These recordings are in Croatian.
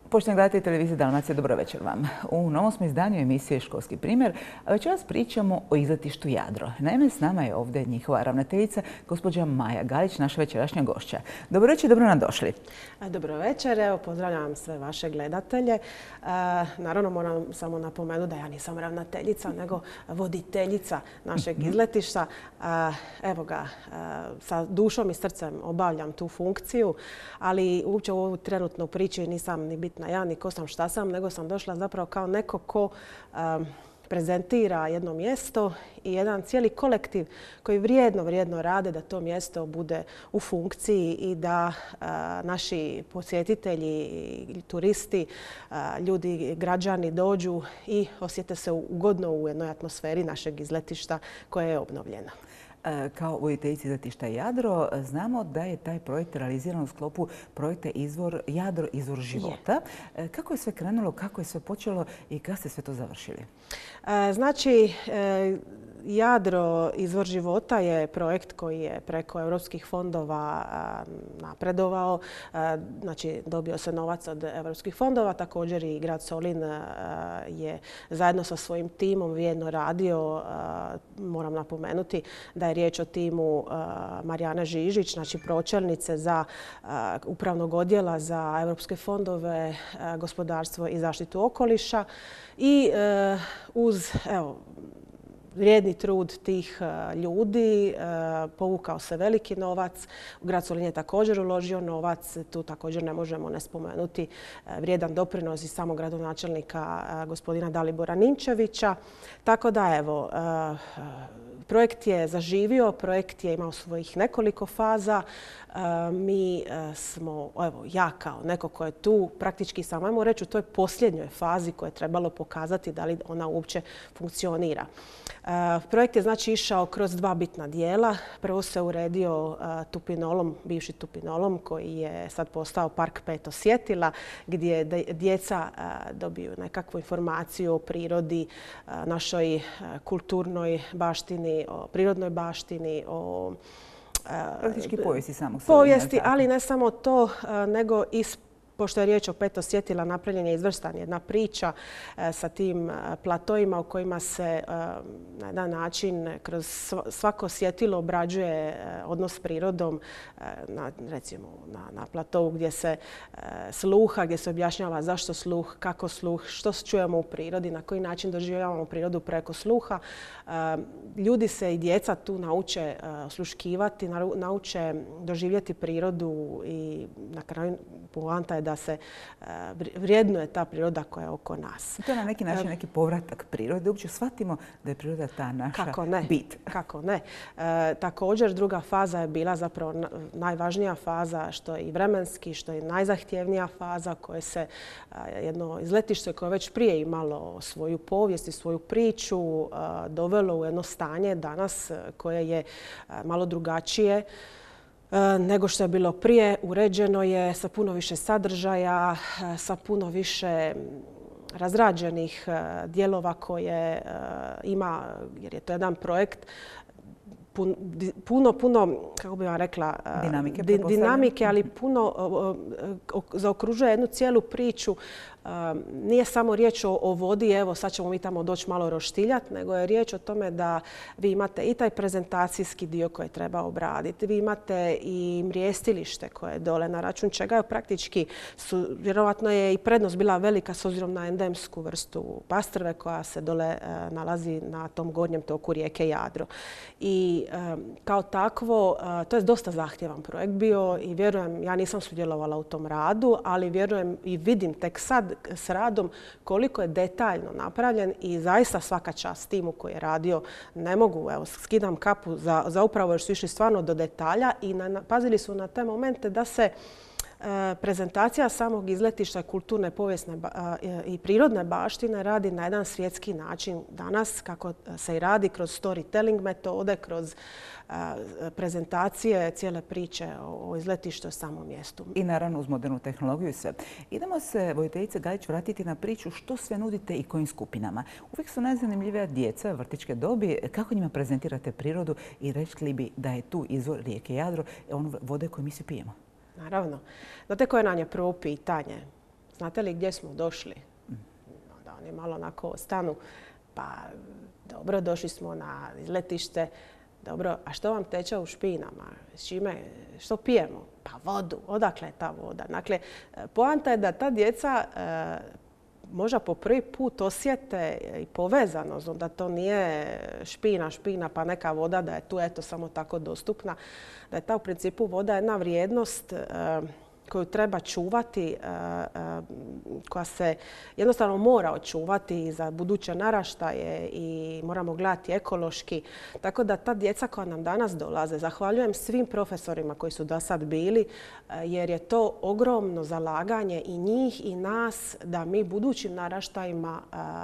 Poštovani gledatelji televizije Dalmacija, dobro večer vam. U novom smo izdanju emisije Školski primjer, a večeras pričamo o izletištu Jadro. Naime, s nama je ovdje njihova ravnateljica, gospođa Maja Galić, naša večerašnja gošća. Dobro večer, dobro nam došli. Dobro večer, evo pozdravljam sve vaše gledatelje. Naravno moram samo napomenuti da ja nisam ravnateljica, nego voditeljica našeg izletišta. Evo ga, sa dušom i srcem obavljam tu funkciju, ali uopće u ovu trenutnu priču nisam ni bitna ja, ni ko sam šta sam, nego sam došla zapravo kao neko ko prezentira jedno mjesto i jedan cijeli kolektiv koji vrijedno rade da to mjesto bude u funkciji i da naši posjetitelji, turisti, ljudi, građani dođu i osjete se ugodno u jednoj atmosferi našeg izletišta koje je obnovljeno. Kao voditeljica izletišta Jadro znamo da je taj projekt realiziran u sklopu projekta Jadro, izvor života. Kako je sve krenulo, kako je sve počelo i kada ste sve to završili? Znači, Jadro, izvor života je projekt koji je preko europskih fondova napredovao. Znači, dobio se novac od europskih fondova. Također i grad Solin je zajedno sa svojim timom vrijedno radio. Moram napomenuti da je riječ o timu Marijane Žižić, znači pročelnice za upravnog odjela za europske fondove, gospodarstvo i zaštitu okoliša. I uz vrijedni trud tih ljudi povukao se veliki novac. Grad Solin je također uložio novac. Tu također ne možemo ne spomenuti vrijedan doprinos i samog gradonačelnika gospodina Dalibora Ninčevića. Tako da evo, projekt je zaživio, projekt je imao svojih nekoliko faza. Mi smo, evo, ja kao neko ko je tu praktički sam, ajmo reći, u toj posljednjoj fazi koje je trebalo pokazati da li ona uopće funkcionira. Projekt je znači išao kroz dva bitna dijela. Prvo se uredio Tupinolom, bivši Tupinolom koji je sad postao park Peto Sjetila, gdje djeca dobiju nekakvu informaciju o prirodi, našoj kulturnoj baštini, o prirodnoj baštini, o praktički povijesti samog Solina. Povijesti, ali ne samo to, nego i pošto je riječ o Peto Sjetila, napravljen je izvrstan jedna priča sa tim platojima u kojima se na jedan način kroz svako sjetilo obrađuje odnos s prirodom, recimo na platovu gdje se sluha, gdje se objašnjava zašto sluh, kako sluh, što čujemo u prirodi, na koji način doživljavamo prirodu preko sluha. Ljudi se i djeca tu nauče osluškivati, nauče doživjeti prirodu i na kraju poanta je da se vrijednuje ta priroda koja je oko nas. To je na neki način neki povratak prirode. Uopće shvatimo da je priroda ta naša bit. Kako ne. Također druga faza je bila zapravo najvažnija faza, što je i vremenski, što je najzahtjevnija faza koje se jedno izletište koje je već prije imalo svoju povijest i svoju priču dovelo u jedno stanje danas koje je malo drugačije nego što je bilo prije. Uređeno je sa puno više sadržaja, sa puno više razrađenih dijelova koje ima, jer je to jedan projekt puno, kako bih vam rekla, dinamike, ali puno zaokružuje jednu cijelu priču. Nije samo riječ o vodi, evo sad ćemo mi tamo doći malo roštiljati, nego je riječ o tome da vi imate i taj prezentacijski dio koji treba obraditi. Vi imate i mrijestilište koje je dole, na račun čega je praktički, vjerovatno je i prednost bila velika s obzirom na endemsku vrstu pastrve koja se dole nalazi na tom gornjem toku rijeke Jadro. I kao takvo, to je dosta zahtjevan projekt bio i vjerujem, ja nisam sudjelovala u tom radu, ali vjerujem i vidim tek sad s radom koliko je detaljno napravljen i zaista svaka čast timu koji je radio. Ne mogu, evo, skidam kapu za upravo jer su išli stvarno do detalja i pazili su na te momente da se prezentacija samog izletišta kulturne, povijesne i prirodne baštine radi na jedan svjetski način danas, kako se i radi kroz storytelling metode, kroz prezentacije cijele priče o izletištu o samom mjestu. I naravno uz modernu tehnologiju i sve. Idemo se, voditeljice Galić, vratiti na priču što sve nudite i kojim skupinama. Uvijek su najzanimljivija djeca vrtićke dobi. Kako njima prezentirate prirodu i rekli bi da je tu izvor rijeke Jadro, ono vode koju mi svi pijemo? Naravno. Znate koje nam je prvo pitanje? znate li gdje smo došli? Onda oni malo onako stanu, pa dobro, došli smo na izletište. Dobro, a što vam teče u špinama? S čime? Što pijemo? Pa vodu. Odakle je ta voda? Dakle, poanta je da ta djeca možda po prvi put osjete i povezanost, da to nije špina, pa neka voda da je tu eto samo tako dostupna. Da je ta u principu voda jedna vrijednost koju treba čuvati, koja se jednostavno mora očuvati za buduće naraštaje i moramo gledati ekološki. Tako da ta djeca koja nam danas dolaze, zahvaljujem svim profesorima koji su do sad bili, jer je to ogromno zalaganje i njih i nas da mi budućim naraštajima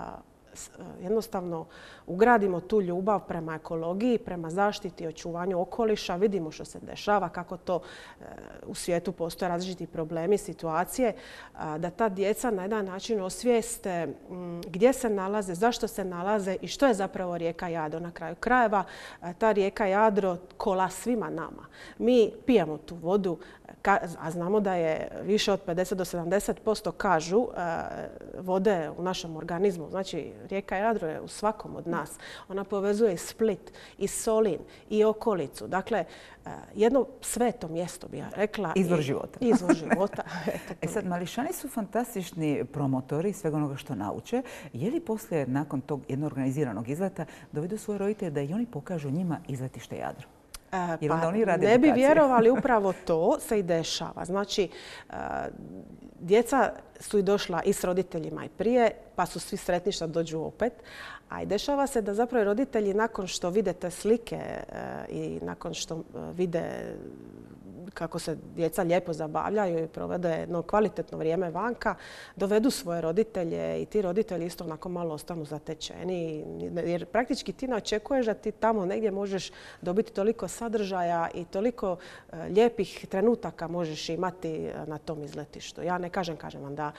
jednostavno ugradimo tu ljubav prema ekologiji, prema zaštiti i očuvanju okoliša. Vidimo što se dešava, kako to u svijetu postoje različiti problemi, situacije. Da ta djeca na jedan način osvijeste gdje se nalaze, zašto se nalaze i što je zapravo rijeka Jadro. Na kraju krajeva ta rijeka Jadro kola svima nama. Mi pijemo tu vodu, a znamo da je više od 50 do 70% kažu vode u našem organizmu. Znači, rijeka Jadro je u svakom od nas. Ona povezuje i Split, i Solin, i okolicu. Dakle, jedno sveto mjesto, bi ja rekla. Izvor života. Izvor života. Sad, mališani su fantastični promotori svega onoga što nauče. Je li poslije, nakon tog jednog organiziranog izleta, dovedu svoje roditelje da i oni pokažu njima izletište Jadro? Pa ne bi vjerovali, upravo to se i dešava. Znači, djeca su i došla i s roditeljima i prije, pa su svi sretni što dođu opet. A i dešava se da zapravo roditelji nakon što vide te slike i nakon što vide kako se djeca lijepo zabavljaju i provede jedno kvalitetno vrijeme vanka, dovedu svoje roditelje i ti roditelji isto onako malo ostanu zatečeni. Jer praktički ti ne očekuješ da ti tamo negdje možeš dobiti toliko sadržaja i toliko lijepih trenutaka možeš imati na tom izletištu. Ja ne kažem vam da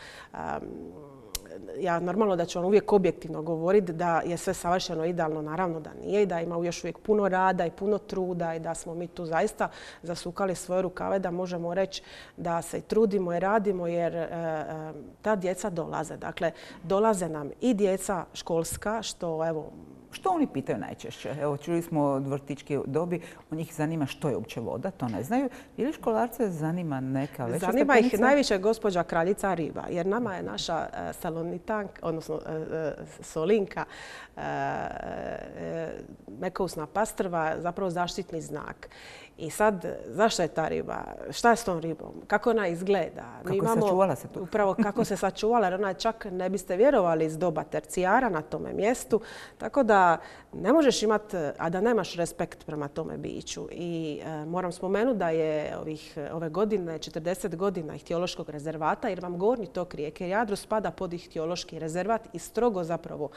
ja normalno da ću vam uvijek objektivno govoriti da je sve savršeno idealno, naravno da nije i da ima još uvijek puno rada i puno truda i da smo mi tu zaista zasukali svoje rukave da možemo reći da se i trudimo i radimo jer ta djeca dolaze. Dakle, dolaze nam i djeca školska što evo... Što oni pitaju najčešće? Evo, čuli smo od vrtićke dobi, u njih zanima što je uopće voda, to ne znaju. Ili školarce zanima neka veća stepenica? Zanima ih najviše gospođa kraljica riba, jer nama je naša salonitanka, odnosno solinka, mekousna pastrva, zapravo zaštitni znak. I sad, zašto je ta riba? Šta je s tom ribom? Kako ona izgleda? Kako se sačuvala se tu? Upravo kako se sačuvala, jer ona je čak, ne biste vjerovali, iz doba tercijara na tome mjestu. Tako da ne možeš imati, a da nemaš respekt prema tome biću. I moram spomenuti da je ove godine 40 godina ihtiološkog rezervata, jer vam gornji tok rijeke Jadro spada pod ihtiološki rezervat i strogo zapravo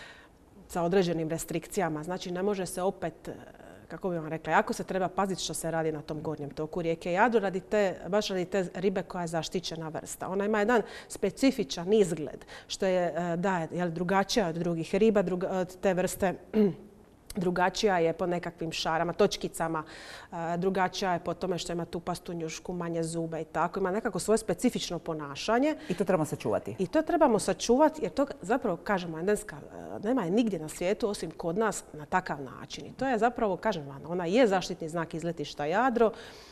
sa određenim restrikcijama. Znači, ne može se opet... Kako bih vam rekla, jako se treba paziti što se radi na tom gornjem toku rijeke Jadro, baš radi te ribe koja je zaštićena vrsta. Ona ima jedan specifičan izgled, što je drugačija od drugih riba, od te vrste. Drugačija je po nekakvim šarama, točkicama, drugačija je po tome što ima tu pastunjušku, manje zube i tako. Ima nekako svoje specifično ponašanje. I to trebamo sačuvati. I to trebamo sačuvati jer to zapravo, kažemo, endenska nema je nigdje na svijetu osim kod nas na takav način. I to je zapravo, kažem vam, ona je zaštitni znak izletišta Jadro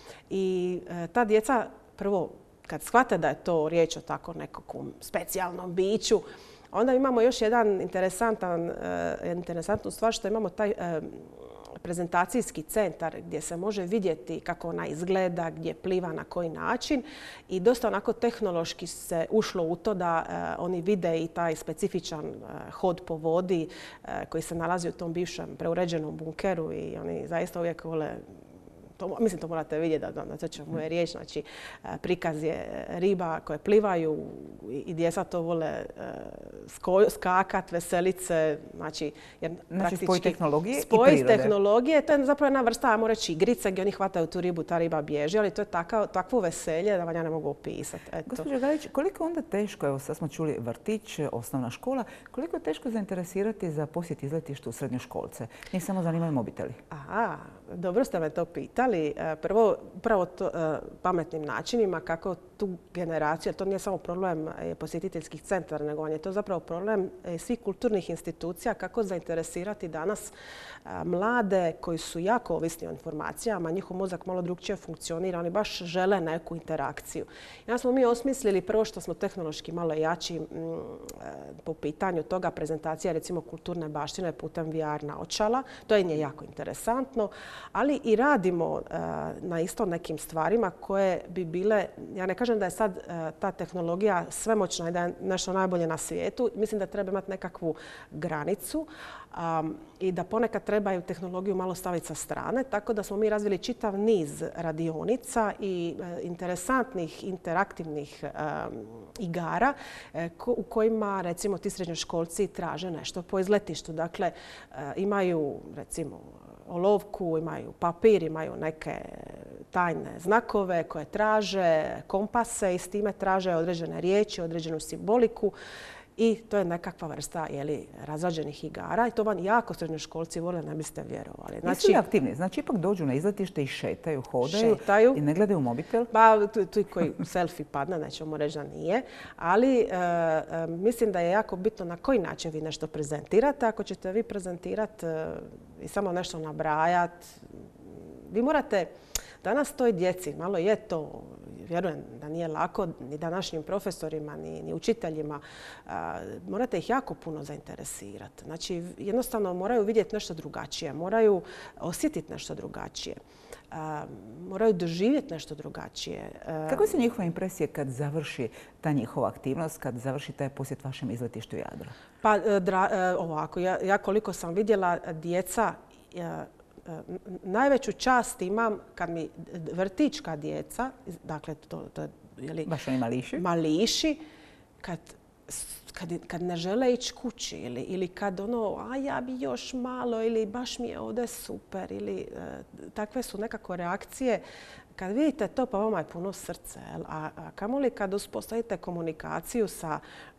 i ta djeca prvo kad shvate da je to riječ o tako nekakvom specijalnom biću, onda imamo još jedan interesantnu stvar što imamo taj prezentacijski centar gdje se može vidjeti kako ona izgleda, gdje pliva, na koji način. I dosta onako tehnološki se ušlo u to da oni vide i taj specifičan hod po vodi koji se nalazi u tom bivšem preuređenom bunkeru i oni zaista uvijek vole... Mislim, to morate vidjeti da to će moje riječ. Znači, prikaz je riba koje plivaju i djeca to vole skakat, veselice. Znači spoj tehnologije i prirode. Spoj tehnologije, to je zapravo jedna vrsta, ajmo reći, igrice gdje oni hvataju tu ribu, ta riba bježi, ali to je takvo veselje da vam ja ne mogu opisati. Gospođo Galić, koliko je onda teško, evo sad smo čuli vrtić, osnovna škola, koliko je teško zainteresirati za posjet izletišta u srednjoškolce? Njih samo zanimaju mobiteli. dobro ste me to pitali. Prvo, upravo pametnim načinima kako tu generaciju, jer to nije samo problem posjetiteljskih centara, nego je to zapravo problem svih kulturnih institucija, kako zainteresirati danas mlade koji su jako ovisni o informacijama, njihov mozak malo drugčije funkcionira, oni baš žele neku interakciju. I onda smo mi osmislili prvo što smo tehnološki malo jači po pitanju toga prezentacija recimo kulturne baštine putem VR naočala. To je jako interesantno, ali i radimo na isto nekim stvarima koje bi bile, ja ne kažem da je sad ta tehnologija svemoćna i da je nešto najbolje na svijetu. Mislim da treba imati nekakvu granicu i da ponekad trebaju tehnologiju malo staviti sa strane. Tako da smo mi razvili čitav niz radionica i interesantnih, interaktivnih igara u kojima recimo ti srednjoškolci traže nešto po izletištu. Dakle, imaju recimo olovku, imaju papir, imaju neke tajne znakove koje traže, kompase i s time traže određene riječi, određenu simboliku. I to je nekakva vrsta razrađenih igara i to vam jako srednjoškolci vole, ne biste vjerovali. Jesu li aktivni? Znači ipak dođu na izletište i šetaju, hodaju i ne gledaju mobitel? Pa tu koji selfie padne, nećemo reći da nije. Ali mislim da je jako bitno na koji način vi nešto prezentirate. Ako ćete vi prezentirati i samo nešto nabrajati, vi morate danas toj djeci, malo je to, vjerujem da nije lako ni današnjim profesorima, ni učiteljima, morate ih jako puno zainteresirati. Znači, jednostavno moraju vidjeti nešto drugačije, moraju osjetiti nešto drugačije, moraju doživjeti nešto drugačije. Kako su njihove impresije kad završi ta njihova aktivnost, kad završi taj posjet vašem izletištu Jadro? Pa ovako, ja koliko sam vidjela djeca, najveću čast imam kad mi vrtićka djeca, dakle to baš oni mališi, kad ne žele ići kući ili kad ja bi još malo ili baš mi je ovdje super ili takve su nekako reakcije. Kad vidite to, pa vama je puno srce. A kamoli kad uspostavite komunikaciju sa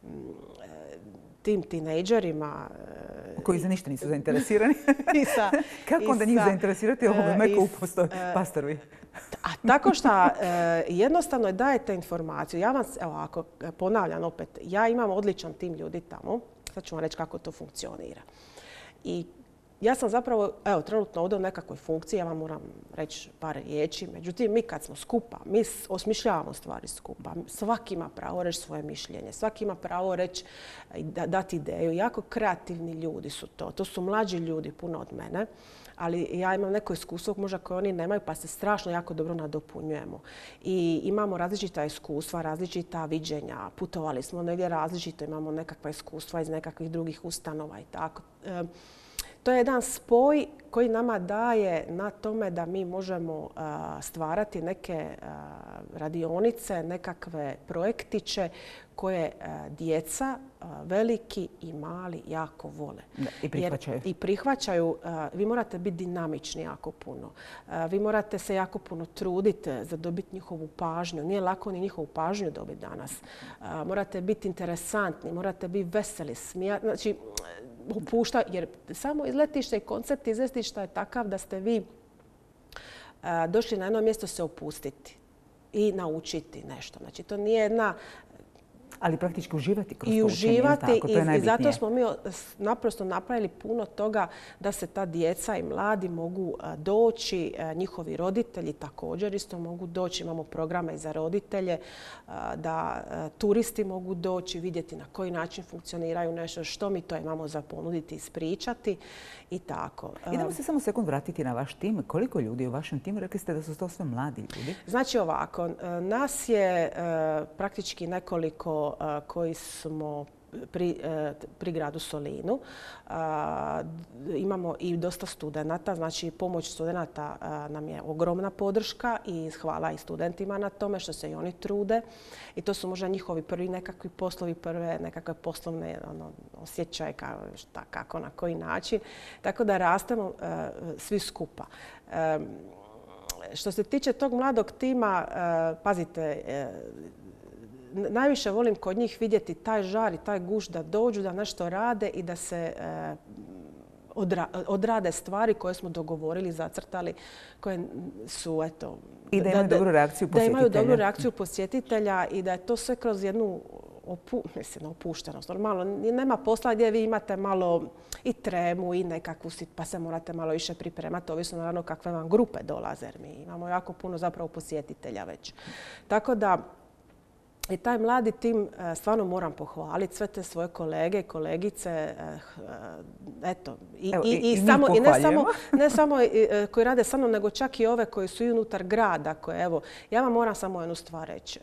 tim tinejdžerima koji za ništa nisu zainteresirani. Kako onda njih zainteresirati ovome meku pastoru? Tako što jednostavno dajete informaciju. Ja vam, ako ponavljam opet, ja imam odličan tim ljudi tamo. Sad ću vam reći kako to funkcionira. I ja sam zapravo, trenutno ovdje u nekakvoj funkciji, ja vam moram reći par riječi. Međutim, mi kad smo skupa, mi osmišljavamo stvari skupa. Svaki ima pravo reći svoje mišljenje. Svaki ima pravo reći, dati ideju. Jako kreativni ljudi su to. To su mlađi ljudi, puno od mene. Ali ja imam neko iskustvo možda koje oni nemaju, pa se strašno jako dobro nadopunjujemo. I imamo različita iskustva, različita viđenja. Putovali smo negdje različito, imamo nekakva iskustva iz nekakvih drugih ustanova i tako. To je jedan spoj koji nama daje na tome da mi možemo stvarati neke radionice, nekakve projektiće koje djeca, veliki i mali, jako vole. I prihvaćaju. I prihvaćaju. Vi morate biti dinamični jako puno. Vi morate se jako puno truditi za dobiti njihovu pažnju. Nije lako ni njihovu pažnju dobiti danas. Morate biti interesantni, morate biti veseli, smijati. Znači, opušta, jer samo izletište i koncept izletišta je takav da ste vi došli na jedno mjesto se opustiti i naučiti nešto. Znači, to nije jedna... Ali praktički uživati kroz to učenje. I uživati i zato smo mi naprosto napravili puno toga da se ta djeca i mladi mogu doći, njihovi roditelji također isto mogu doći. Imamo programe za roditelje, da turisti mogu doći, vidjeti na koji način funkcioniraju nešto, što mi to imamo za ponuditi, ispričati i tako. Idemo se samo sekund vratiti na vaš tim. Koliko ljudi u vašem timu? Rekli ste da su to sve mladi ljudi. Znači ovako, nas je praktički nekoliko koji smo pri gradu Solinu. Imamo i dosta studenata, znači pomoć studenata nam je ogromna podrška i hvala i studentima na tome što se i oni trude. I to su možda njihovi prvi nekakvi poslovi, prve nekakve poslovne osjećaje kako, na koji način. Tako da rastemo svi skupa. Što se tiče tog mladog tima, pazite, najviše volim kod njih vidjeti taj žar i taj guš da dođu, da nešto rade i da se odrade stvari koje smo dogovorili, zacrtali, koje su, eto... I da imaju dobru reakciju posjetitelja. Da imaju dobru reakciju posjetitelja i da je to sve kroz jednu opuštenost. Normalno, nema posla gdje vi imate malo i tremu i nekakvu pa se morate malo više pripremati, ovisno naravno kakve vam grupe dolaze. Mi imamo jako puno zapravo posjetitelja već. Tako da i taj mladi tim stvarno moram pohvaliti sve te svoje kolege, kolegice, eto. I ne samo koji rade sa mnom, nego čak i ove koji su i unutar grada. Koje, evo, ja vam moram samo jednu stvar reći.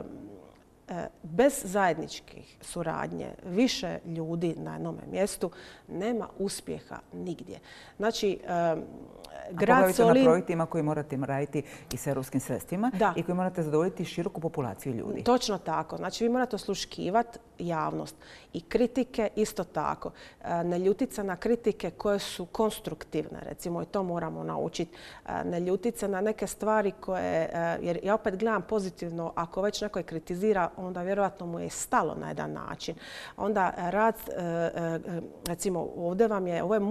Bez zajedničkih suradnje više ljudi na jednom mjestu nema uspjeha nigdje. Znači, grad Solin... na projektima koji morate raditi i s europskim sredstvima i koji morate zadovoljiti široku populaciju ljudi. Točno tako. Znači, vi morate osluškivati javnost. I kritike isto tako. Ne ljutiti se na kritike koje su konstruktivne, recimo, i to moramo naučiti. Ne ljutiti se na neke stvari koje... Jer ja opet gledam pozitivno, ako već neko kritizira, onda vjerojatno mu je stalo na jedan način. Onda rad, recimo, ovdje vam je, ovo je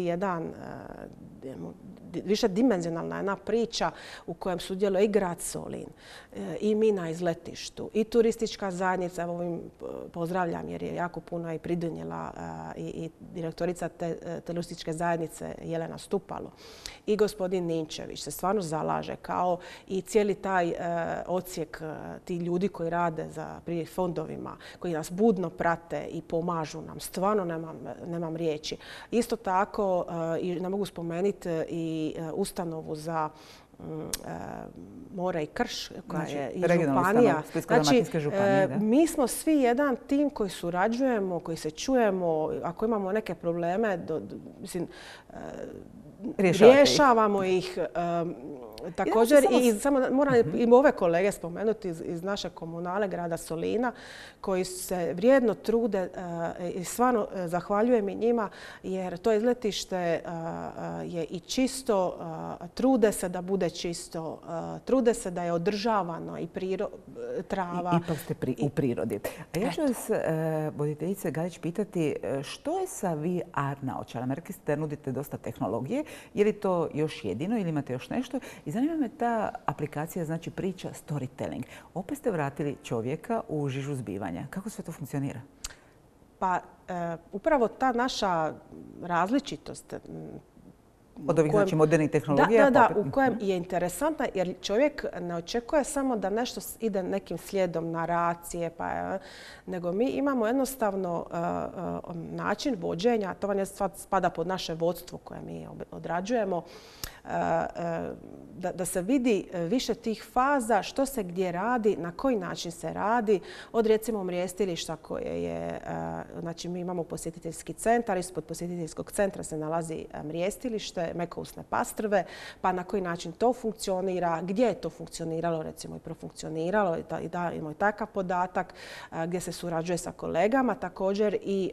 više dimenzionalna jedna priča u kojem sudjeluje i grad Solin, i mi na izletištu, i turistička zajednica. Evo ovim pozdravljam jer je jako puno i pridonijela i direktorica turističke zajednice Jelena Stupalo. I gospodin Ninčević se stvarno zalaže, kao i cijeli taj odsjek ti ljudi koji rade pri fondovima, koji nas budno prate i pomažu nam. Stvarno nemam riječi. Isto tako, ne mogu spomenuti i ustanovu za more i krš, koja je i županija. Znači, mi smo svi jedan tim koji surađujemo, koji se čujemo. Ako imamo neke probleme, rješavamo ih. Također, i samo moram i ove kolege spomenuti iz naše komunale grada Solina, koji se vrijedno trude i stvarno zahvaljujem i njima, jer to izletište je i čisto, trude se da bude čisto, trude se da je održavano i trava. Ipak ste u prirodi. A ja ću vas, voditeljice Galić, pitati što je sa VR naočalama? Rekli ste da nudite dosta tehnologije. Je li to još jedino ili imate još nešto? I zanima me ta aplikacija, znači priča storytelling. Opet ste vratili čovjeka u žižu zbivanja. Kako sve to funkcionira? Pa upravo ta naša različitost od ovih znači modernih tehnologija? Da, u kojem je interesantna jer čovjek ne očekuje samo da nešto ide nekim slijedom naracije, nego mi imamo jednostavno način vođenja, to vam je spada pod naše vodstvo koje mi odrađujemo, da se vidi više tih faza, što se gdje radi, na koji način se radi, od recimo mrijestilišta koje je, znači mi imamo posjetiteljski centar, ispod posjetiteljskog centra se nalazi mrijestilište, mekousne pastrve, pa na koji način to funkcionira, gdje je to funkcioniralo, recimo i profunkcioniralo, i da imamo i takav podatak, gdje se surađuje sa kolegama, također i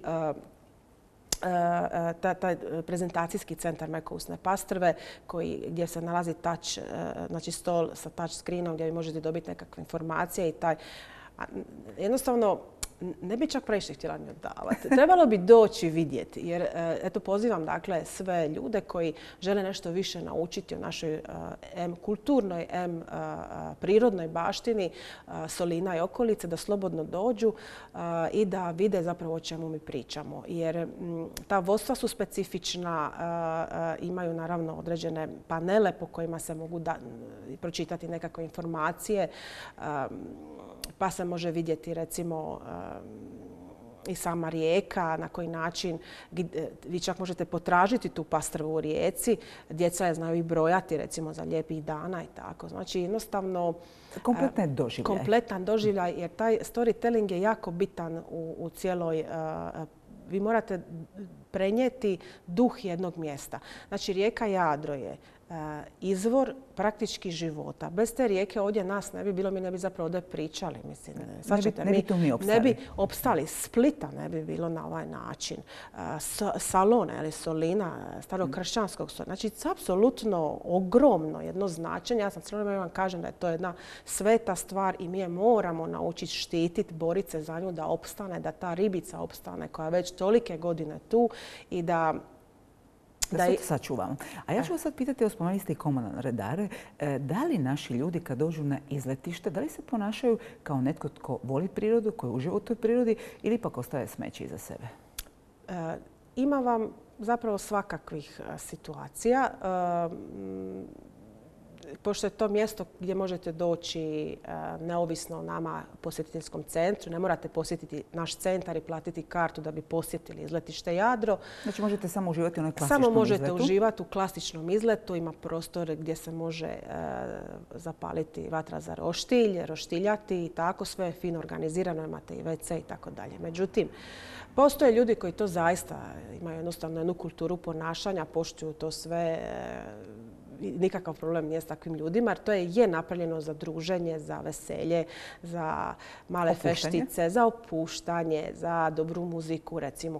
taj prezentacijski centar mekousne pastrve gdje se nalazi znači stol sa touch screenom gdje vi možete dobiti nekakve informacije i taj jednostavno ne bi čak previše htjela mi odavati. Trebalo bi doći vidjeti jer eto pozivam dakle sve ljude koji žele nešto više naučiti o našoj kulturnoj, prirodnoj baštini Solina i okolice da slobodno dođu i da vide zapravo o čemu mi pričamo. Jer ta vodstva su specifična, imaju naravno određene panele po kojima se mogu pročitati nekakve informacije, pa se može vidjeti recimo i sama rijeka, na koji način vi čak možete potražiti tu pastrvu u rijeci. Djeca je znaju i brojati recimo za lijepih dana i tako. Znači jednostavno kompletan doživljaj jer taj storytelling je jako bitan u cijeloj. Vi morate prenijeti duh jednog mjesta. Znači rijeka Jadro je izvor praktički života. Bez te rijeke ovdje nas ne bi bilo, mi ne bi zapravo ovdje pričali. Mislim, ne bi opstali. Splita ne bi bilo na ovaj način. Salona, Solina, starokršćanskog Solina. Znači, apsolutno ogromno jedno značenje. Ja sam cijelo vrijeme vam kažem da je to jedna sveta stvar i mi je moramo naučiti štititi, boriti se za nju da opstane, da ta ribica opstane koja je već tolike godine tu i da Da se to sačuvamo. A ja ću vas sad pitati, spomenuli ste i komunalne redare, da li naši ljudi kad dođu na izletište, da li se ponašaju kao netko tko voli prirodu, koji uživa u toj prirodi ili ipak ostaje smeće iza sebe? Ima vam zapravo svakakvih situacija. Pošto je to mjesto gdje možete doći neovisno o nama posjetiteljskom centru, ne morate posjetiti naš centar i platiti kartu da bi posjetili izletište Jadro. Znači možete samo uživati u onoj klasičnom izletu? Samo možete uživati u klasičnom izletu. Ima prostor gdje se može zapaliti vatra za roštilj, roštiljati i tako. Sve je fino organizirano, imate i WC i tako dalje. Međutim, postoje ljudi koji to zaista imaju jednostavno jednu kulturu ponašanja, poštuju to sve. Nikakav problem nije s takvim ljudima, jer to je napravljeno za druženje, za veselje, za male feštice, za opuštanje, za dobru muziku, recimo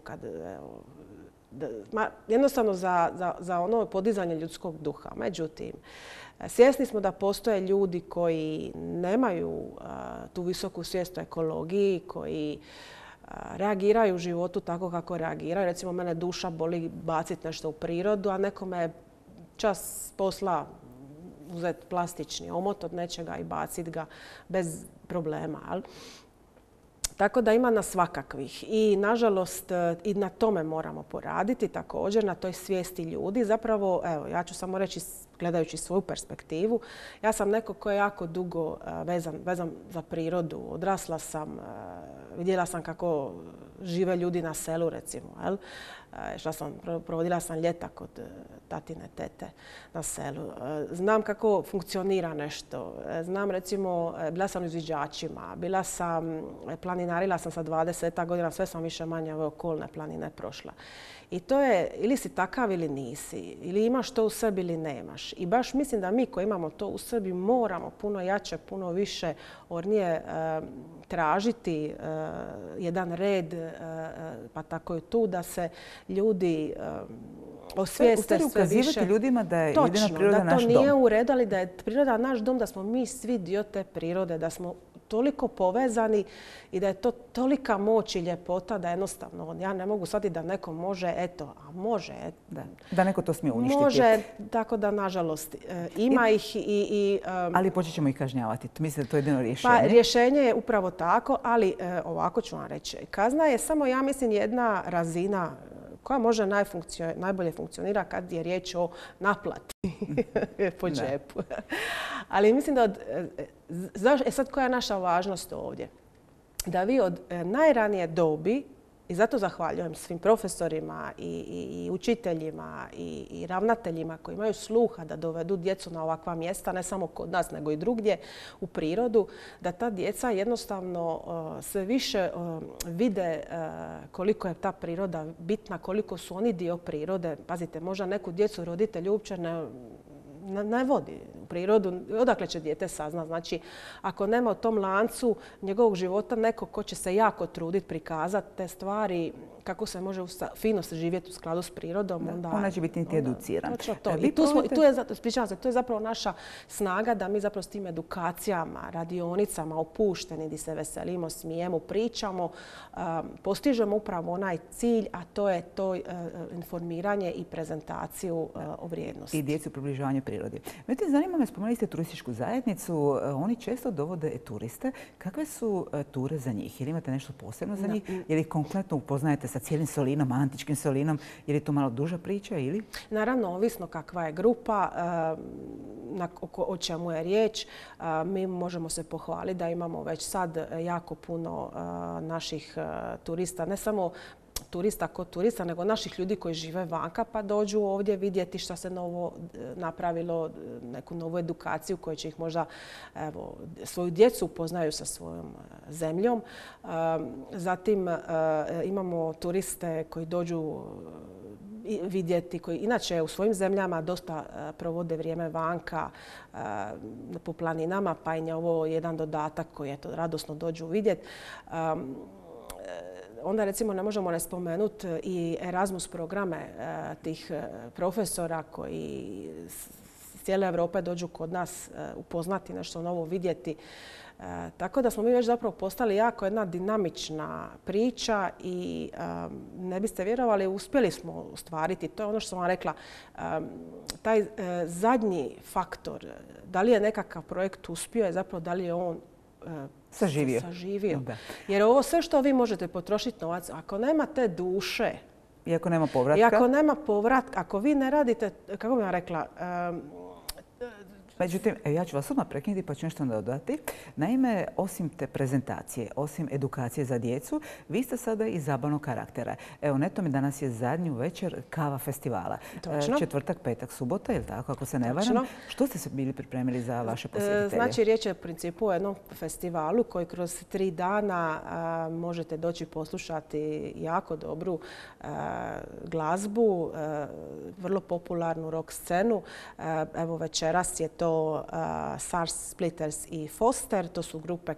jednostavno za ono podizanje ljudskog duha. Međutim, svjesni smo da postoje ljudi koji nemaju tu visoku svijest o ekologiji, koji reagiraju u životu tako kako reagiraju. Recimo, mene duša boli baciti nešto u prirodu, a nekome čas posla uzeti plastični omot od nečega i baciti ga bez problema. Tako da ima nas svakakvih i nažalost i na tome moramo poraditi također, na toj svijesti ljudi. Zapravo, evo, ja ću samo reći gledajući svoju perspektivu, ja sam neko ko je jako dugo vezan za prirodu. Odrasla sam, vidjela sam kako žive ljudi na selu, recimo. Provodila sam ljeta kod tatine tete na selu. Znam kako funkcionira nešto. Znam, recimo, bila sam u izviđačima, planinarila sam sa 20 godina, sve sam više manje ove okolne planine prošla. I to je, ili si takav ili nisi, ili imaš to u sebi ili nemaš. I baš mislim da mi koji imamo to u sebi moramo puno jače, puno više ornije tražiti jedan red, pa tako i tu, da se ljudi osvijeste sve više. Ukazivati ljudima da je jedina priroda naš dom. Da to nije u redu, ali da je priroda naš dom, da smo mi svi dio te prirode, da smo toliko povezani i da je to tolika moć i ljepota da jednostavno ja ne mogu shvatiti da neko može, a može. Da neko to smije uništiti. Može, tako da nažalost ima ih i... Ali počet ćemo ih kažnjavati. Mislite da to je jedino rješenje? Pa rješenje je upravo tako, ali ovako ću vam reći. Kazna je samo, ja mislim, jedna razina koja može najbolje funkcionira kad je riječ o naplati po džepu. Ali mislim da sad koja je naša važnost ovdje? Da vi od najranije dobi, i zato zahvaljujem svim profesorima i učiteljima i ravnateljima koji imaju sluha da dovedu djecu na ovakva mjesta, ne samo kod nas nego i drugdje u prirodu, da ta djeca jednostavno sve više vide koliko je ta priroda bitna, koliko su oni dio prirode. Pazite, možda neku djecu roditelj uopće ne vodi u prirodu. Odakle će dijete saznat? Znači, ako nema u tom lancu njegovog života neko ko će se jako truditi prikazati te stvari, kako se može fino se živjeti u skladu s prirodom, onda... On neće biti niti educiran. I tu je zapravo naša snaga da mi zapravo s tim edukacijama, radionicama, opušteni, gdje se veselimo, smijemo, pričamo, postižemo upravo onaj cilj, a to je to informiranje i prezentaciju o vrijednosti. I djecu približavanje prirodi. Međutim, zanima me, spomenuli ste turističku zajednicu, oni često dovode turiste. Kakve su ture za njih? Ili imate nešto posebno za njih? Ili ih konkretno upoznajete sa cijelim Solinom, antičkim Solinom? Je li to malo duža priča ili? Naravno, ovisno kakva je grupa, o čemu je riječ. Mi možemo se pohvaliti da imamo već sad jako puno naših turista, ne samo turista kod turista, nego naših ljudi koji žive vanka pa dođu ovdje vidjeti šta se novo napravilo, neku novu edukaciju koju će ih možda, svoju djecu upoznaju sa svojom zemljom. Zatim imamo turiste koji dođu vidjeti, koji inače u svojim zemljama dosta provode vrijeme vanka po planinama, pa im je ovo jedan dodatak koji eto, radosno dođu vidjeti. Onda recimo ne možemo ne spomenuti i Erasmus programe tih profesora koji s cijele Europe dođu kod nas upoznati, nešto novo vidjeti. Tako da smo mi već zapravo postali jako jedna dinamična priča i ne biste vjerovali, uspjeli smo ostvariti. To je ono što sam vam rekla. Taj zadnji faktor, da li je nekakav projekt uspio, je zapravo da li je on saživio. Jer ovo sve što vi možete potrošiti novac, ako nema te duše, i ako nema povratka, ako vi ne radite, kako bih vam rekla, međutim, ja ću vas odmah prekinuti pa ću nešto dodati. Naime, osim te prezentacije, osim edukacije za djecu, vi ste sada i zabavnog karaktera. Evo, netom mi danas je zadnju večer Kava festivala. Točno. Četvrtak, petak, subota, je li tako, ako se ne varam? Što ste se bili pripremili za vaše posjetitelje? Znači, riječ je u principu o jednom festivalu koji kroz 3 dana možete doći poslušati jako dobru glazbu, vrlo popularnu rock scenu. Evo, večeras je to SARS, Splitters i Foster. To su grupe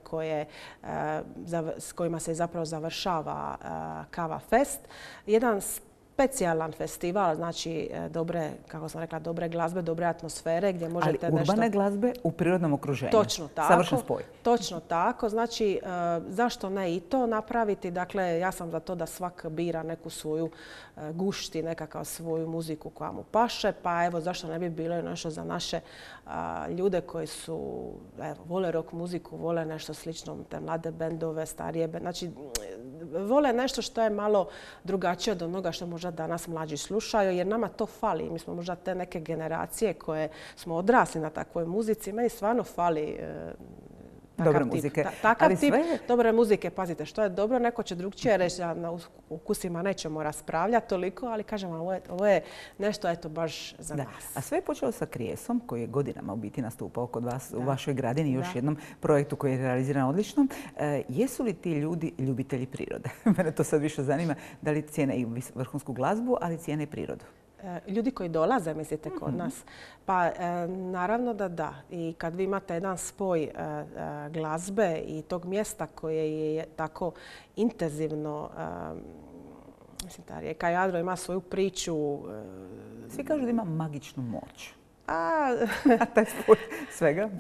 s kojima se zapravo završava Kava Fest. Jedan specijalan festival, znači kako sam rekla, dobre glazbe, dobre atmosfere gdje možete ali urbane glazbe u prirodnom okruženju. Točno tako. Savršen spoj. Točno tako. Znači, zašto ne i to napraviti? Dakle, ja sam za to da svak bira neku svoju gušti, nekakav svoju muziku koja mu paše, pa evo, zašto ne bi bilo nešto za naše ljude koji vole rock muziku, vole nešto slično, te mlade bendove, starije bendove. Znači, vole nešto što je malo drugačije od onoga što možda danas mlađi slušaju, jer nama to fali. Mi smo možda te neke generacije koje smo odrasli na takvoj muzici. Meni stvarno fali dobre muzike. Takav tip dobre muzike. Pazite, što je dobro, neko će drugčije reći, na ukusima nećemo raspravljati toliko, ali kažem, ovo je nešto baš za nas. A sve je počelo sa Krijesom, koji je godinama u biti nastupao kod vas u vašoj gradini, još jednom projektu koji je realiziran odlično. Jesu li ti ljudi ljubitelji prirode? Mene to sad više zanima, da li cijene i vrhunsku glazbu, ali cijene i prirodu. Ljudi koji dolaze, mislite, kod nas? Pa naravno da. I kad vi imate jedan spoj glazbe i tog mjesta koje je tako intenzivno, mislim, ta rijeka Jadro ima svoju priču. Svi kažu da ima magičnu moć. Taj spoj svega?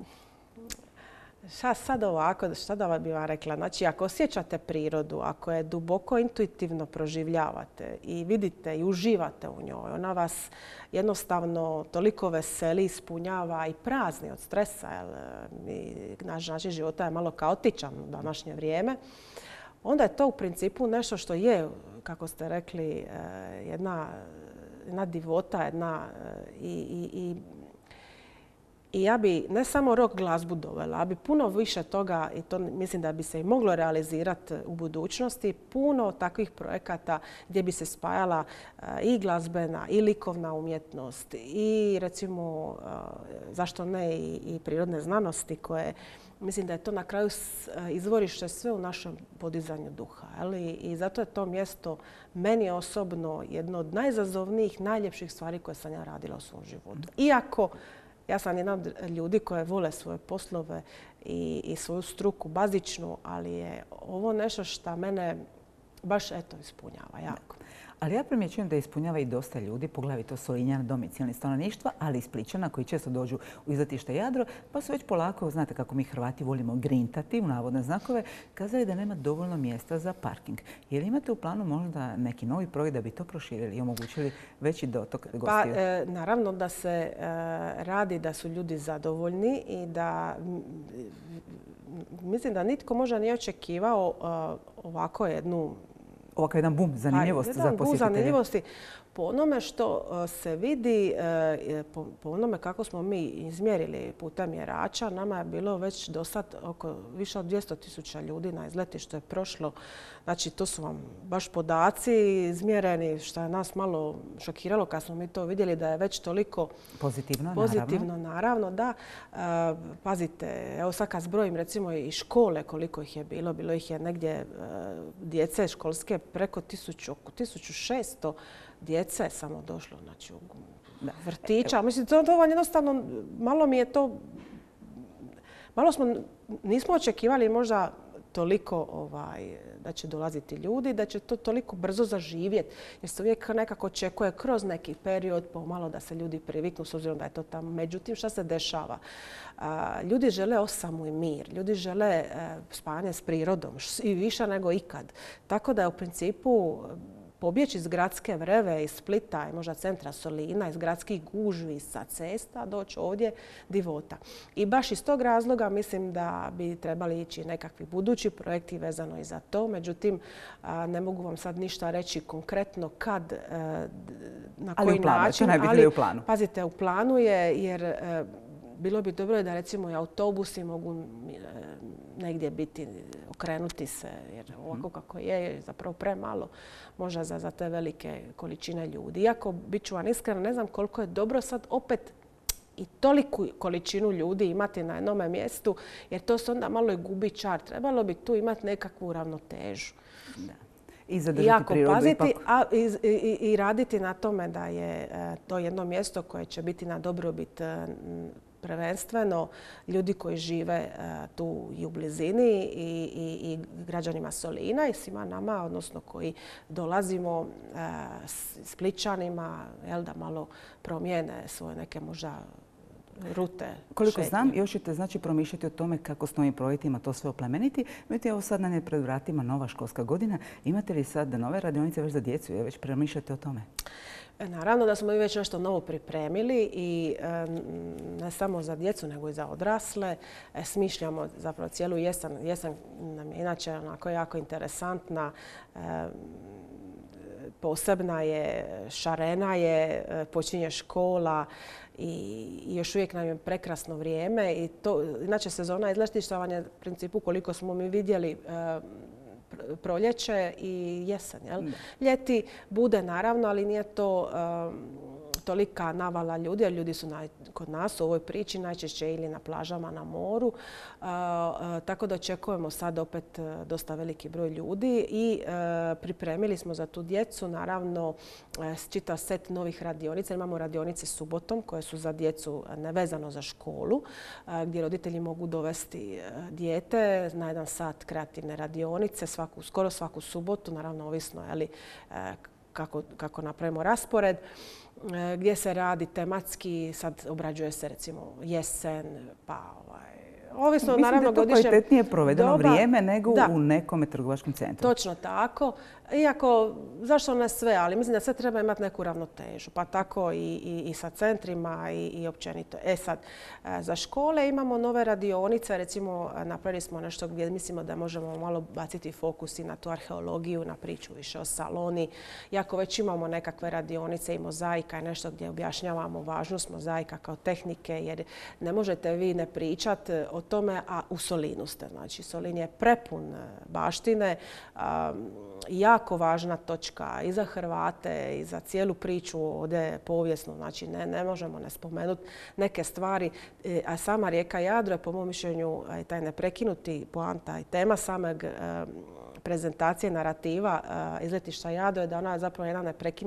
Sad ovako, šta da bi vam rekla? Znači, ako osjećate prirodu, ako je duboko intuitivno proživljavate i vidite i uživate u njoj, ona vas jednostavno toliko veseli, ispunjava i prazni od stresa, jer naš način života je malo kaotičan u današnje vrijeme, onda je to u principu nešto što je, kako ste rekli, jedna divota, I ja bi ne samo rock glazbu dovela, a bi puno više toga, i to mislim da bi se i moglo realizirati u budućnosti, puno takvih projekata gdje bi se spajala i glazbena i likovna umjetnost i recimo, zašto ne, i prirodne znanosti koje, mislim da je to na kraju izvorište sve u našem podizanju duha. I zato je to mjesto meni osobno jedno od najizazovnijih, najljepših stvari koje sam ja radila u svom životu. Iako ja sam jedna od ljudi koje vole svoje poslove i svoju struku bazičnu, ali je ovo nešto što mene baš ispunjava jako. Ali ja primjećujem da ispunjava i dosta ljudi, poglavito Solinjana, domicilni stanovništva, ali i Splićana koji često dođu u izletište Jadro, pa su već polako, znate kako mi Hrvati volimo grintati u navodne znakove, kazali da nema dovoljno mjesta za parking. Je li imate u planu možda neki novi projekt da bi to proširili i omogućili veći dotok gostiju? Pa naravno da se radi da su ljudi zadovoljni i da mislim da nitko možda nije očekivao ovako ovakav jedan bum zanimljivosti za posjetitelje. Zanimljivosti po onome što se vidi, po onome kako smo mi izmjerili putem mjerača, nama je bilo već do sad više od 200.000 ljudi na izletište je prošlo. Znači, to su vam baš podaci izmjereni, što je nas malo šokiralo kad smo mi to vidjeli da je već toliko pozitivno, naravno, da. Pazite, evo sad kad zbrojim recimo i škole koliko ih je bilo, bilo ih je negdje djece školske preko 1600 djece samo došlo, znači vrtića. Mislim, to vam jednostavno, malo mi je to, nismo očekivali možda toliko da će dolaziti ljudi, da će to toliko brzo zaživjeti. Jer se uvijek nekako očekuje kroz neki period pomalo da se ljudi priviknu s obzirom da je to tamo. Međutim, šta se dešava? Ljudi žele osamu i mir. Ljudi žele spajanje s prirodom i više nego ikad. Tako da je u principu pobjeći iz gradske vreve, iz Splita i možda centra Solina, iz gradskih gužvi, sa cesta, doći ovdje divota. I baš iz tog razloga mislim da bi trebali ići nekakvi budući projekti vezano i za to. Međutim, ne mogu vam sad ništa reći konkretno kad, na koji način. Ali u planu. Pazite, u planu je jer bilo bi dobro da recimo i autobusi mogu negdje biti, okrenuti se, jer ovako kako je zapravo premalo možda za te velike količine ljudi. Iako, bit ću vam iskrena, ne znam koliko je dobro sad opet i toliku količinu ljudi imati na jednome mjestu, jer to se onda malo i gubi čar. Trebalo bi tu imati nekakvu ravnotežu. Da. I zadržati prirodu paziti, i raditi na tome da je to jedno mjesto koje će biti na dobrobit prvenstveno ljudi koji žive tu i u blizini i građanima Solina i svima nama, odnosno koji dolazimo Splićanima, da malo promijene svoje neke možda rute. Koliko znam, još ćete znači promišljati o tome kako s novim projektima to sve oplemeniti. Međutim, evo sad nam je pred vratima nova školska godina. Imate li sad nove radionice već za djecu? Već premišljate o tome? Naravno da smo i već nešto novo pripremili i ne samo za djecu nego i za odrasle. Smišljamo zapravo cijelu jesen. Jesen nam je inače onako jako interesantna. Posebna je, šarena je, počinje škola i još uvijek nam je prekrasno vrijeme. I to, inače sezona izletištavanja u principu koliko smo mi vidjeli proljeće i jesen. Ljeti bude naravno, ali nije to tolika navala ljudi, jer ljudi su kod nas u ovoj priči najčešće ili na plažama, na moru. Tako da očekujemo sad opet dosta veliki broj ljudi i pripremili smo za tu djecu naravno čitav set novih radionica. Imamo radionice subotom koje su za djecu nevezano za školu, gdje roditelji mogu dovesti dijete na 1 sat kreativne radionice skoro svaku subotu, naravno ovisno kako napravimo raspored, gdje se radi tematski, sad obrađuje se recimo jesen, pa ovisno naravno godišnje. Mislim da je to kvalitetnije provedeno vrijeme nego u nekome trgovačkom centru. Točno tako. Iako, zašto ne sve, ali mislim da sve treba imati neku ravnotežu. Pa tako i sa centrima i općenito. Sad, za škole imamo nove radionice. Recimo, napravili smo nešto gdje mislimo da možemo malo baciti fokus i na tu arheologiju, na priču više o Saloni. Iako već imamo nekakve radionice i mozaika i nešto gdje objašnjavamo važnost mozaika kao tehnike, jer ne možete vi ne pričati o tome, a u Solinu ste. Znači, Solin je prepun baštine, jako važna točka i za Hrvate i za cijelu priču ovdje povijesnu. Znači, ne možemo ne spomenuti neke stvari. A sama rijeka Jadro je, po mom mišljenju, taj neprekinuti poanta i tema samog prezentacije narativa izletišta Jadro je da ona je zapravo jedna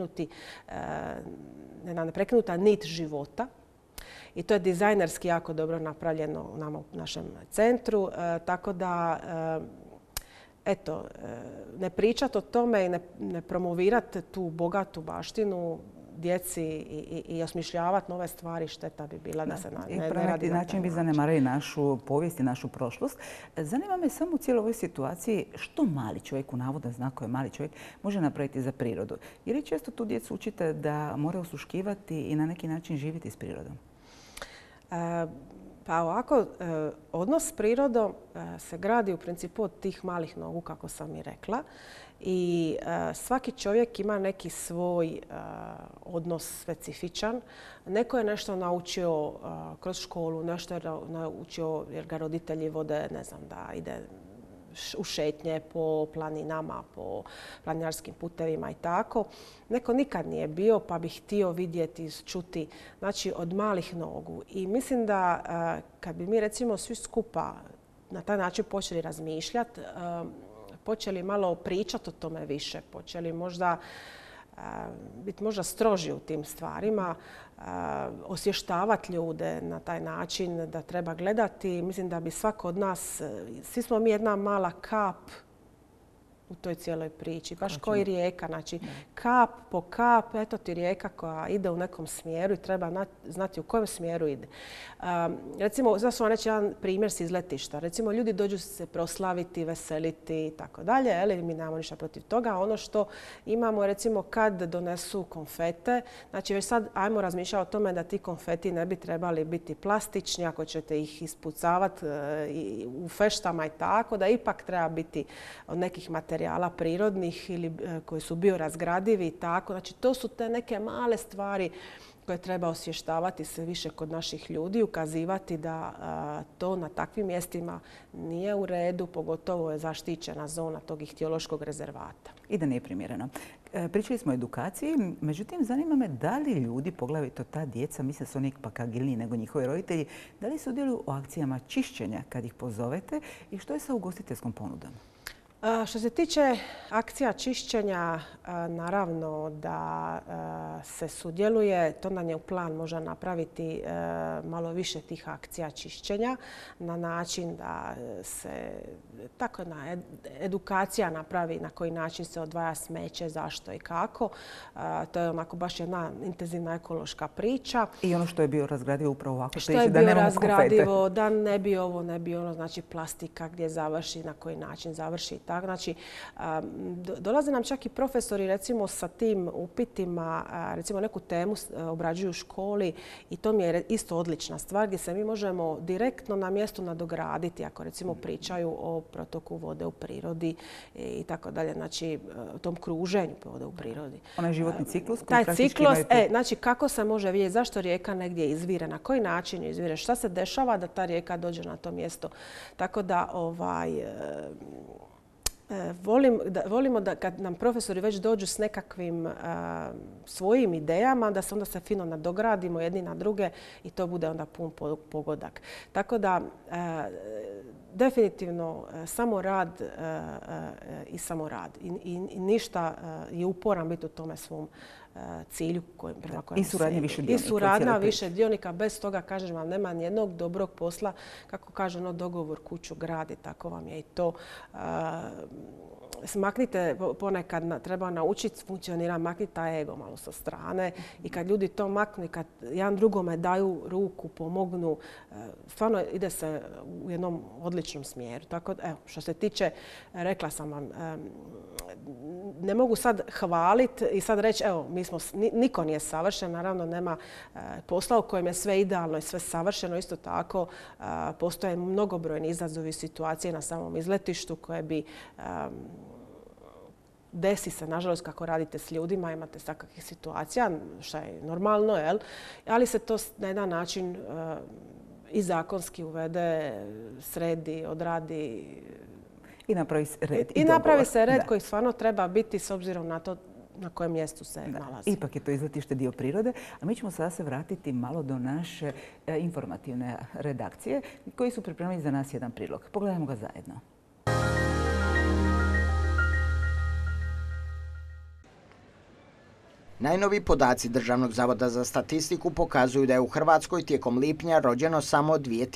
neprekinuta nit života. I to je dizajnerski jako dobro napravljeno u našem centru. Tako da, eto, ne pričati o tome i ne promovirati tu bogatu baštinu djeci i osmišljavati nove stvari, šteta bi bila da se ne radi na način bi zanemarili našu povijest i našu prošlost. Zanima me samo u cijeloj ovoj situaciji što mali čovjek, u navodne znakove mali čovjek, može napraviti za prirodu. Jer često tu djecu učite da moraju osluškivati i na neki način živjeti s prirodom. Pa ovako, odnos s prirodom se gradi u principu od tih malih nogu, kako sam i rekla. I svaki čovjek ima neki svoj odnos specifičan. Neko je nešto naučio kroz školu, nešto je naučio jer ga roditelji vode, ne znam, da ide u šetnje po planinama, po planinarskim putevima i tako. Neko nikad nije bio pa bi htio vidjeti, čuti, znači od malih nogu. I mislim da kad bi mi recimo svi skupa na taj način počeli razmišljati, počeli malo pričati o tome više, počeli možda biti možda stroži u tim stvarima, osvještavati ljude na taj način da treba gledati. Mislim da bi svako od nas, svi smo mi jedna mala kap u toj cijeloj priči. Baš kao i rijeka. Znači, kap po kap, eto ti rijeka koja ide u nekom smjeru i treba znati u kojem smjeru ide. Recimo, zato ću vam reći jedan primjer s izletišta. Recimo, ljudi dođu se proslaviti, veseliti i tako dalje. Mi nemamo ništa protiv toga. Ono što imamo, recimo, kad donesu konfete, znači već sad ajmo razmišljati o tome da ti konfeti ne bi trebali biti plastični, ako ćete ih ispucavati u feštama i tako, da ipak treba biti od nekih materijala prirodnih ili koji su biorazgradivi i tako. Znači, to su te neke male stvari koje treba osvještavati sve više kod naših ljudi, ukazivati da to na takvim mjestima nije u redu, pogotovo je zaštićena zona tog ihtiološkog rezervata. I da nije primjereno. Pričali smo o edukaciji, međutim, zanima me da li ljudi, poglavito ta djeca, mislim da su oni ipak agilniji nego njihovi roditelji, da li sudjeluju u akcijama čišćenja kad ih pozovete i što je sa ugostiteljskom ponudom? Što se tiče akcija čišćenja, naravno da se sudjeluje. To nam je u plan možda napraviti malo više tih akcija čišćenja na način da se tako jedna edukacija napravi na koji način se odvaja smeće, zašto i kako. To je onako baš jedna intenzivna ekološka priča. I ono što je bio razgradivo upravo ovako što je bio razgradivo, da ne bi ovo, ne bi ono, znači plastika gdje završi, na koji način završi. Tako, znači, dolaze nam čak i profesori recimo sa tim upitima, recimo neku temu obrađuju u školi i to mi je isto odlična stvar gdje se mi možemo direktno na mjestu nadograditi ako recimo pričaju o protoku vode u prirodi i tako dalje, znači o tom kruženju vode u prirodi. Onaj životni ciklus koji taj ciklus, znači kako se može vidjeti zašto rijeka negdje izvire, na koji način izvire, šta se dešava da ta rijeka dođe na to mjesto. Tako da volimo da kad nam profesori već dođu s nekakvim svojim idejama, da se onda se fino nadogradimo jedni na druge i to bude onda pun pogodak. Tako da definitivno samo rad i samo rad. I ništa je uporan biti u tome svom cilju prema kojem se... I suradnja više dionika. I suradnja više dionika. Bez toga, kažem vam, nema nijednog dobrog posla. Kako kaže ono, dogovor kuću gradi, tako vam je i to. Smaknite, ponekad treba naučiti funkcionirati, maknite taj ego malo sa strane i kad ljudi to maknu i kad jedan drugome daju ruku, pomognu, stvarno ide se u jednom odličnom smjeru. Tako da, evo, što se tiče, rekla sam vam, ne mogu sad hvaliti i sad reći, evo, niko nije savršen, naravno nema posla u kojem je sve idealno i sve savršeno. Isto tako, postoje mnogobrojni izazovi situacije na samom izletištu koje bi desi se, nažalost, kako radite s ljudima, imate svakakvih situacija, što je normalno, jel? Ali se to na jedan način i zakonski uvede, sredi, odradi. I napravi se red. I napravi se red koji stvarno treba biti s obzirom na to na kojem mjestu se nalazi. Ipak je to izletište dio prirode, a mi ćemo sada se vratiti malo do naše informativne redakcije koji su pripremili za nas jedan prilog. Pogledajmo ga zajedno. Najnoviji podaci Državnog zavoda za statistiku pokazuju da je u Hrvatskoj tijekom lipnja rođeno samo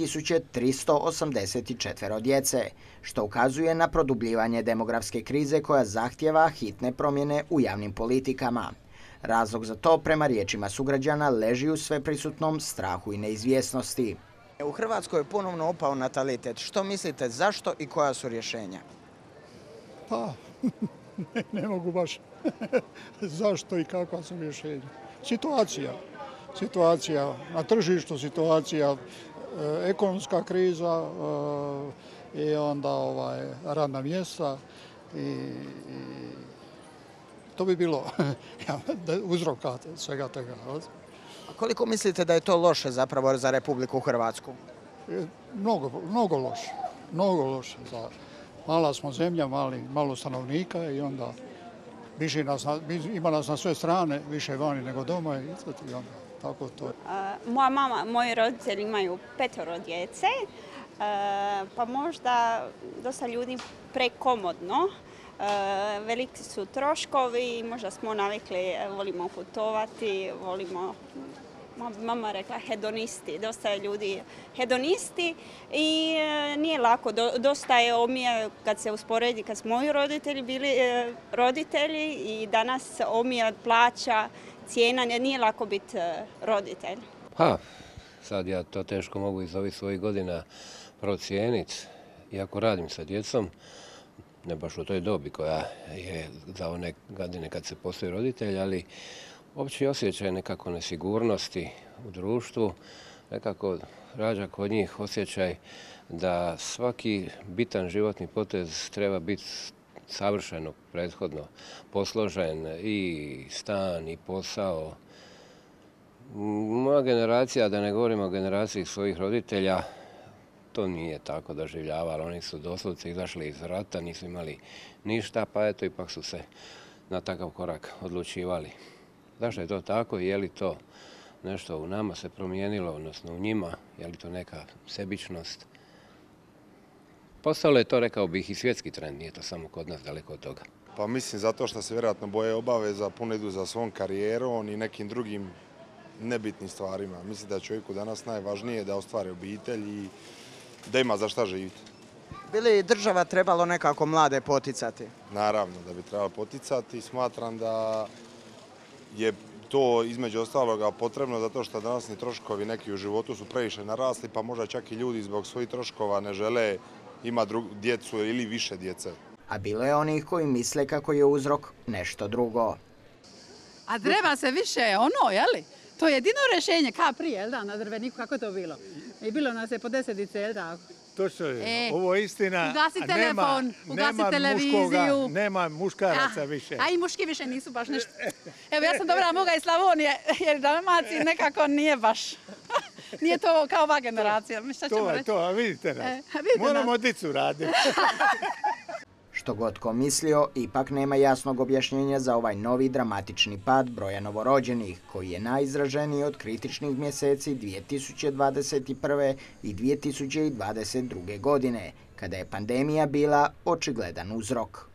2384 djece, što ukazuje na produbljivanje demografske krize koja zahtijeva hitne promjene u javnim politikama. Razlog za to, prema riječima sugrađana, leži u sveprisutnom strahu i neizvjesnosti. U Hrvatskoj je ponovno opao natalitet. Što mislite, zašto i koja su rješenja? Pa, ne mogu baš zašto i kakva su rješenja. Situacija na tržištu, situacija, ekonomska kriza i onda radna mjesta i to bi bilo uzroka svega toga. A koliko mislite da je to loše zapravo za Republiku Hrvatsku? Mnogo loše. Mnogo loše. Mala smo zemlja, malo stanovnika i onda ima nas na sve strane, više vani nego doma i onda tako to. Moja mama, moji roditelji imaju 5 djece, pa možda dosta ljudi prekomodno veliki su troškovi, možda smo navikli, volimo putovati, volimo, mama rekla hedonisti, dosta je ljudi hedonisti i nije lako, dosta je omjer kad se usporedi, kad smo moji roditelji bili roditelji i danas omjer plaća, cijena, nije lako biti roditelj. Sad ja to teško mogu iz ovih svojih godina procijeniti, iako radim sa djecom, ne baš u toj dobi koja je za one godine kad se postoji roditelj, ali opći osjećaj nekako nesigurnosti u društvu, nekako rađa kod njih osjećaj da svaki bitan životni potez treba biti savršeno prethodno posložen, i stan i posao. Moja generacija, da ne govorimo o generaciji svojih roditelja, to nije tako doživljavalo. Oni su doslovce izašli iz rata, nisu imali ništa, pa eto ipak su se na takav korak odlučivali. Zašto je to tako? Je li to nešto u nama se promijenilo, odnosno u njima? Je li to neka sebičnost? Postalo je to, rekao bih, i svjetski trend, nije to samo kod nas, daleko od toga. Pa mislim zato što se vjerojatno boje obaveza, puno idu za svom karijerom i nekim drugim nebitnim stvarima. Mislim da je čovjeku danas najvažnije da ostvari obitelj i da ima za šta živjeti. Bi li država trebalo nekako mlade poticati? Naravno da bi trebalo poticati. Smatram da je to između ostaloga potrebno zato što današnji troškovi neki u životu su previše narasli, pa možda čak i ljudi zbog svojih troškova ne žele imati djecu ili više djece. A bilo je onih koji misle kako je uzrok nešto drugo. A treba se više jeli? To je jedino rješenje, kao prije, jel da, na Drveniku, kako je to bilo? I bilo nas je po 10, jel da? Točno je, ovo je istina. Ugasi telefon, ugasi televiziju. Nema muškaraca više. A i muški više nisu baš nešto. Evo, ja sam dobra moga iz Slavonije, jer Dalmaciji nekako nije baš. Nije to kao ova generacija. To, a vidite nas. Moramo dicu raditi. Što god ko mislio, ipak nema jasnog objašnjenja za ovaj novi dramatični pad broja novorođenih, koji je najizraženiji od kritičnih mjeseci 2021. i 2022. godine, kada je pandemija bila očigledan uzrok.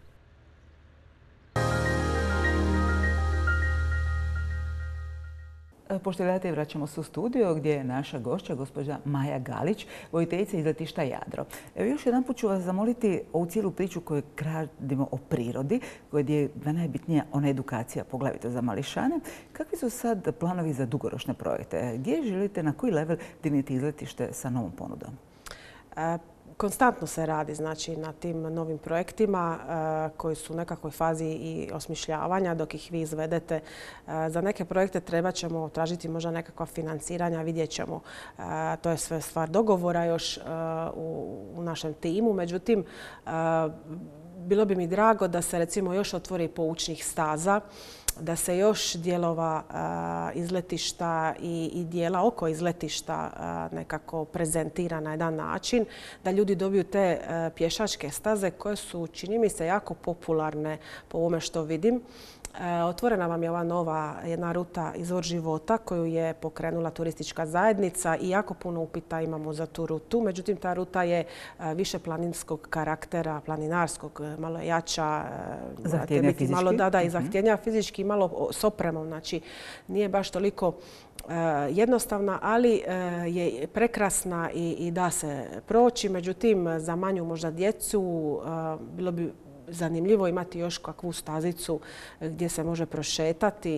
Poštovljate, vraćamo se u studio gdje je naša gošća, gospođa Maja Galić, voditeljica izletišta Jadro. Evo, još jedan put ću vas zamoliti ovu cijelu priču koju radimo o prirodi, koja je najbitnija ona edukacija, poglavito za mališane. Kakvi su sad planovi za dugoročne projekte? Gdje želite, na koji level dignuti izletište sa novom ponudom? Konstantno se radi znači, na tim novim projektima koji su u nekakvoj fazi i osmišljavanja. Dok ih vi izvedete, za neke projekte treba ćemo tražiti možda nekakva financiranja, vidjet ćemo. To je sve stvar dogovora još u našem timu. Međutim, bilo bi mi drago da se recimo još otvori poučnih staza, da se još dijelova izletišta i dijela oko izletišta nekako prezentira na jedan način, da ljudi dobiju te pješačke staze koje su, čini mi se, jako popularne po ovome što vidim. Otvorena vam je ova nova jedna ruta Izvor života koju je pokrenula turistička zajednica i jako puno upita imamo za tu rutu. Međutim, ta ruta je više planinskog karaktera, planinarskog, malo jača, zahtjevnija fizički. Malo i zahtjevnija fizički, malo s opremom. Znači, nije baš toliko jednostavna, ali je prekrasna i da se proći. Međutim, za manju možda djecu bilo bi zanimljivo imati još kakvu stazicu gdje se može prošetati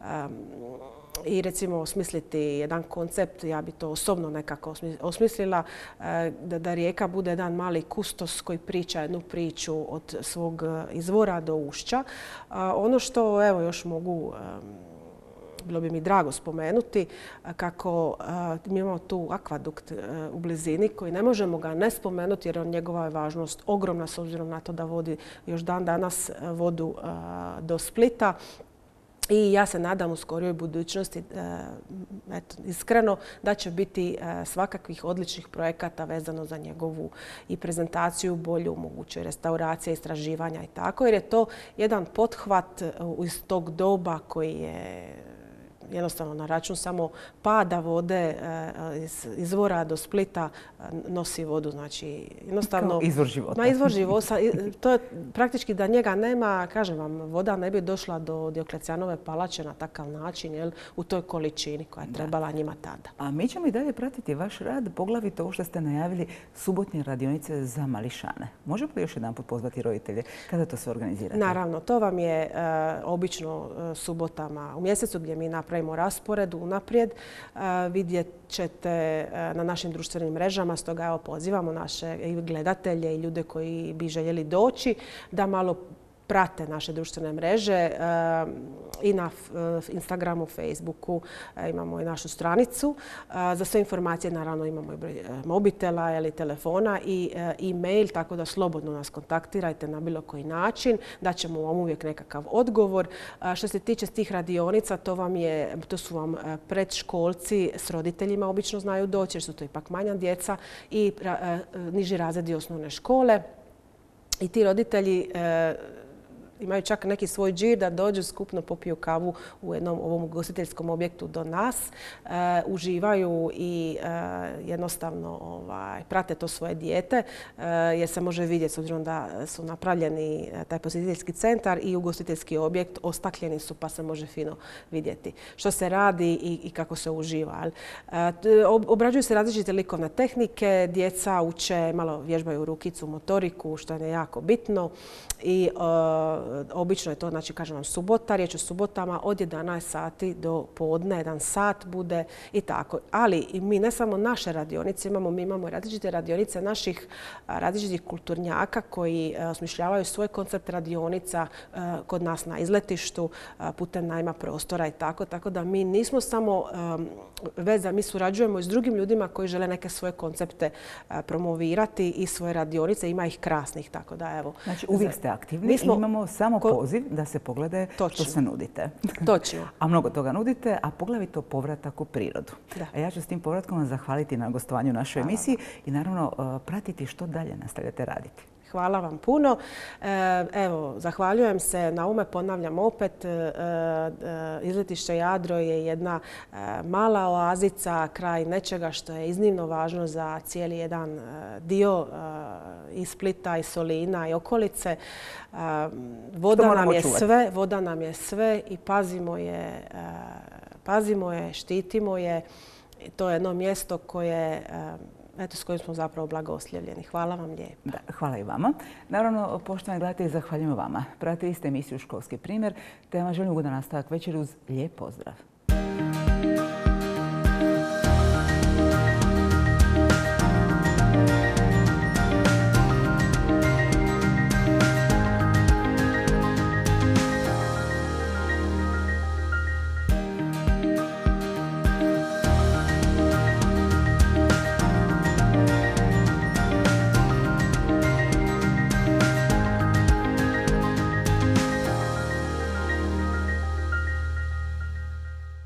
i recimo osmisliti jedan koncept. Ja bi to osobno nekako osmislila da Rijeka bude jedan mali kustos koji priča jednu priču od svog izvora do ušća. Ono što evo još mogu, bilo bi mi drago spomenuti, kako mi imamo tu akvadukt u blizini koji ne možemo ga ne spomenuti jer njegova je važnost ogromna s obzirom na to da vodi još dan danas vodu do Splita. I ja se nadam u skorijoj budućnosti, iskreno, da će biti svakakvih odličnih projekata vezano za njegovu i prezentaciju, bolju mogućoj restauracije, istraživanja i tako. Jer je to jedan pothvat iz tog doba koji je jednostavno na račun samo pada vode iz izvora do Splita nosi vodu. Znači, jednostavno... Kao izvor života. Na izvor života. To je praktički da njega nema, kažem vam, voda ne bi došla do Dioklecijanove palače na takav način, u toj količini koja je trebala njima tada. A mi ćemo i dalje pratiti vaš rad, poglavito ovo što ste najavili, subotnje radionice za mališane. Možemo li još jedan put pozvati roditelje? Kada to sve organizirate? Naravno, to vam je obično subotama u mjesecu gdje mi napravimo raspored unaprijed. Vidjet ćete na našim društvenim mrežama, stoga evo pozivamo naše i gledatelje i ljude koji bi željeli doći da malo prate naše društvene mreže i na Instagramu, Facebooku, imamo i našu stranicu. Za sve informacije naravno imamo i broj mobitela ili telefona i e-mail, tako da slobodno nas kontaktirajte na bilo koji način. Daćemo vam uvijek nekakav odgovor. Što se tiče tih radionica, to su vam predškolci s roditeljima obično znaju doći jer su to ipak manja djeca i niži razredi osnovne škole. I ti roditelji imaju čak neki svoj džir da dođu skupno popiju kavu u jednom ovom ugostiteljskom objektu do nas, uživaju i jednostavno prate to svoje dijete jer se može vidjeti s obzirom da su napravljeni taj posjetiteljski centar i ugostiteljski objekt, ostakljeni su pa se može fino vidjeti što se radi i kako se uživa. Obrađuju se različite likovne tehnike, djeca uče, malo vježbaju rukicu, motoriku, što je jako bitno i obično je to, znači kažem vam, subota, riječ o subotama od 11 sati do podne, 1 sat bude i tako. Ali mi ne samo naše radionice mi imamo i različite radionice naših različitih kulturnjaka koji osmišljavaju svoj koncept radionica kod nas na izletištu putem najma prostora i tako. Tako da mi nismo samo mi surađujemo i s drugim ljudima koji žele neke svoje koncepte promovirati i svoje radionice. Ima ih krasnih, tako da evo. Znači uvijek ste aktivni i imamo samo poziv da se poglede što se nudite. Točno. A mnogo toga nudite, a poglavito povratak u prirodu. A ja ću s tim povratkom vam zahvaliti na gostovanju u našoj emisiji i naravno pratiti što dalje nastavljate raditi. Hvala vam puno. Evo, zahvaljujem se na ovome, ponavljam opet, izletište Jadro je jedna mala oazica kraj nečega što je iznimno važno za cijeli jedan dio i Splita i Solina i okolice. Voda nam je sve i pazimo je, štitimo je. To je jedno mjesto s kojim smo zapravo blagoslivljeni. Hvala vam lijepo. Hvala i vama. Naravno, poštovani gledatelji, zahvaljujem vama. Pratili ste emisiju Školski primjer, te vam želim ugodan nastavak večeri uz lijep pozdrav.